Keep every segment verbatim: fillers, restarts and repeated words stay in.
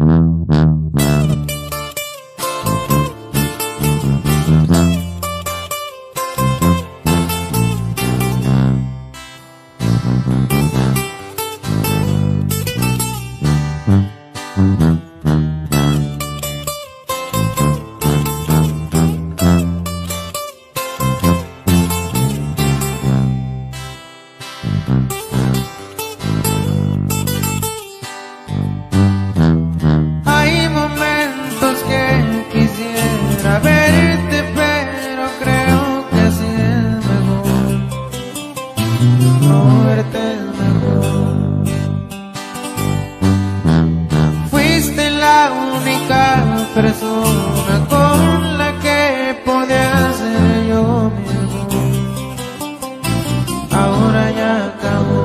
Hay momentos que quisiera verte, pero creo que así es mejor. No verte es mejor. Fuiste la única persona con la que podía ser yo mismo. Ahora ya acabó.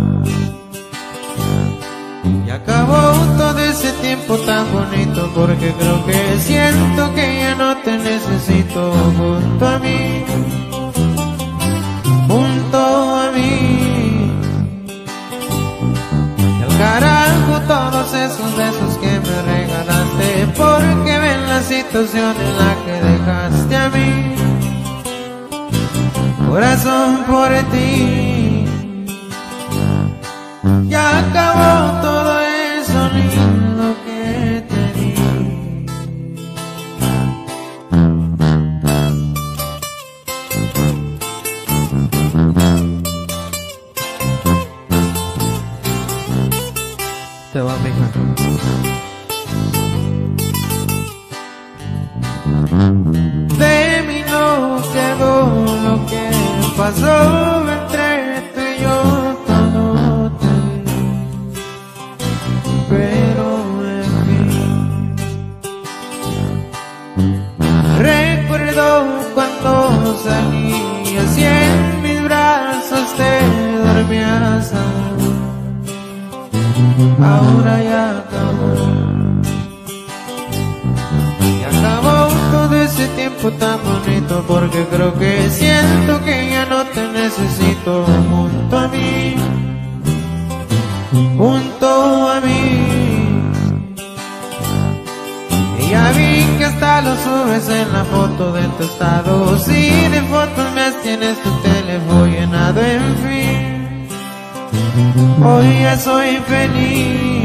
Y acabó todo ese tiempo tan bonito, porque creo que siento que ya no te necesito junto a mí, junto a mí. Y al carajo todos esos besos que me regalaste, porque ven la situación en la que dejaste a mí. Corazón, por ti ya acabó todo eso lindo que te di. Te va, mija. De mí no quedó lo que pasó entre tú y yo. Recuerdo cuando salías y en mis brazos te dormías aún. Ahora ya acabó. Y acabó todo ese tiempo tan bonito, porque creo que siento que ya no te necesito junto a mí, junto a mí. Ya vi que hasta lo subes en la foto de tu estado. Si de fotos me tienes tu teléfono llenado, en fin. Hoy ya soy feliz.